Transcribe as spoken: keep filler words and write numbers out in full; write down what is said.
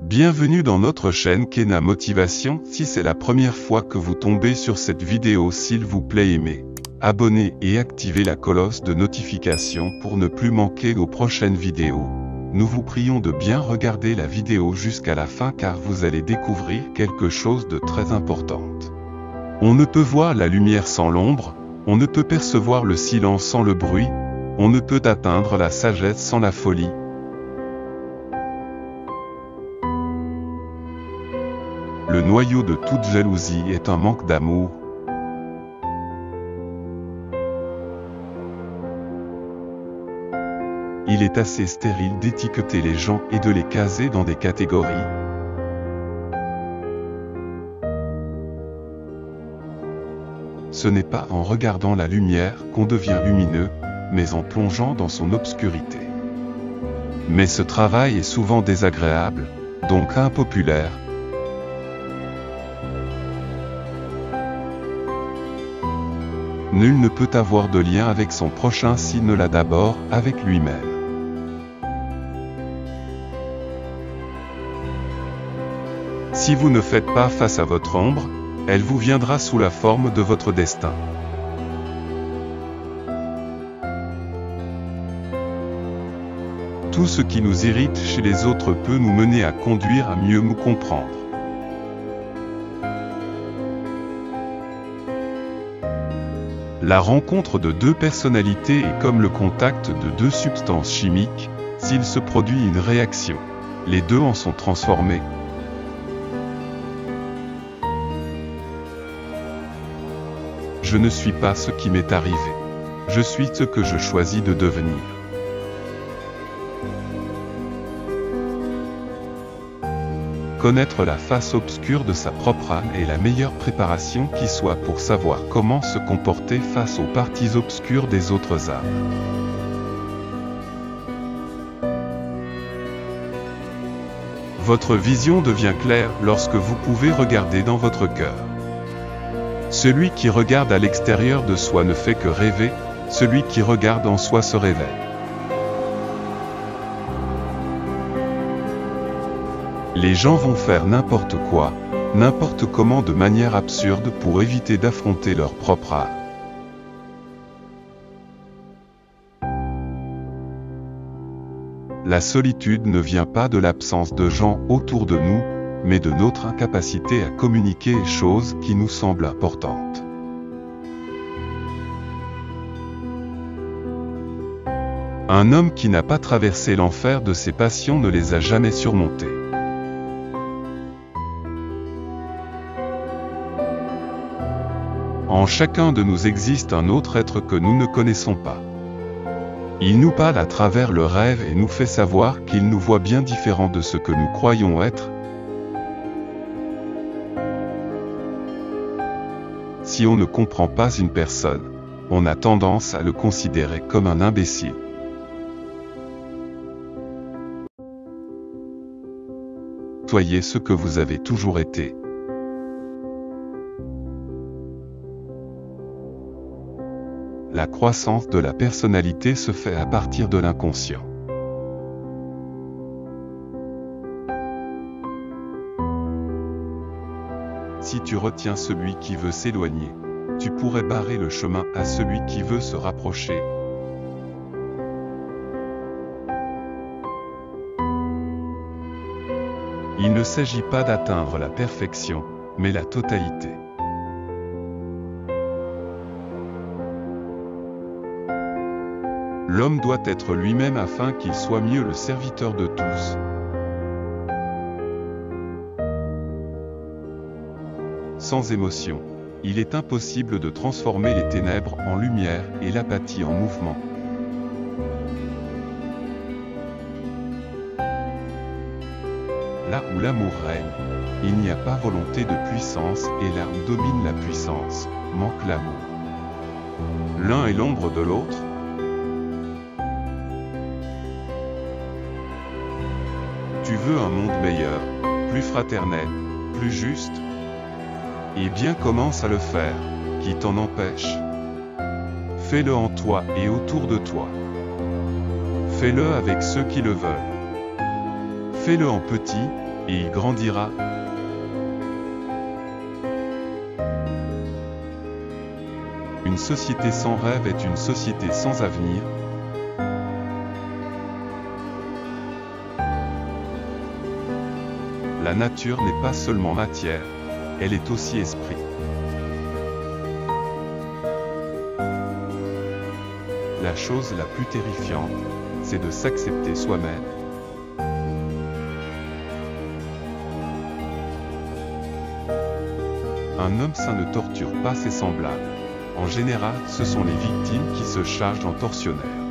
Bienvenue dans notre chaîne Kena Motivation. Si c'est la première fois que vous tombez sur cette vidéo, s'il vous plaît aimez, abonnez et activez la cloche de notification pour ne plus manquer nos prochaines vidéos. Nous vous prions de bien regarder la vidéo jusqu'à la fin car vous allez découvrir quelque chose de très important. On ne peut voir la lumière sans l'ombre, on ne peut percevoir le silence sans le bruit, on ne peut atteindre la sagesse sans la folie. Le noyau de toute jalousie est un manque d'amour. Il est assez stérile d'étiqueter les gens et de les caser dans des catégories. Ce n'est pas en regardant la lumière qu'on devient lumineux, mais en plongeant dans son obscurité. Mais ce travail est souvent désagréable, donc impopulaire. Nul ne peut avoir de lien avec son prochain s'il ne l'a d'abord avec lui-même. Si vous ne faites pas face à votre ombre, elle vous viendra sous la forme de votre destin. Tout ce qui nous irrite chez les autres peut nous mener à conduire à mieux nous comprendre. La rencontre de deux personnalités est comme le contact de deux substances chimiques. S'il se produit une réaction, les deux en sont transformés. Je ne suis pas ce qui m'est arrivé. Je suis ce que je choisis de devenir. Connaître la face obscure de sa propre âme est la meilleure préparation qui soit pour savoir comment se comporter face aux parties obscures des autres âmes. Votre vision devient claire lorsque vous pouvez regarder dans votre cœur. Celui qui regarde à l'extérieur de soi ne fait que rêver, celui qui regarde en soi se révèle. Les gens vont faire n'importe quoi, n'importe comment de manière absurde pour éviter d'affronter leur propre âme. La solitude ne vient pas de l'absence de gens autour de nous, mais de notre incapacité à communiquer les choses qui nous semblent importantes. Un homme qui n'a pas traversé l'enfer de ses passions ne les a jamais surmontées. En chacun de nous existe un autre être que nous ne connaissons pas. Il nous parle à travers le rêve et nous fait savoir qu'il nous voit bien différents de ce que nous croyons être. Si on ne comprend pas une personne, on a tendance à le considérer comme un imbécile. Soyez ce que vous avez toujours été. La croissance de la personnalité se fait à partir de l'inconscient. Si tu retiens celui qui veut s'éloigner, tu pourrais barrer le chemin à celui qui veut se rapprocher. Il ne s'agit pas d'atteindre la perfection, mais la totalité. L'homme doit être lui-même afin qu'il soit mieux le serviteur de tous. Sans émotion, il est impossible de transformer les ténèbres en lumière et l'apathie en mouvement. Là où l'amour règne, il n'y a pas volonté de puissance et l'arme domine la puissance, manque l'amour. L'un est l'ombre de l'autre. Tu veux un monde meilleur, plus fraternel, plus juste? Eh bien commence à le faire, qui t'en empêche? Fais-le en toi et autour de toi. Fais-le avec ceux qui le veulent. Fais-le en petit, et il grandira. Une société sans rêve est une société sans avenir. La nature n'est pas seulement matière, elle est aussi esprit. La chose la plus terrifiante, c'est de s'accepter soi-même. Un homme sain ne torture pas ses semblables. En général, ce sont les victimes qui se chargent en tortionnaires.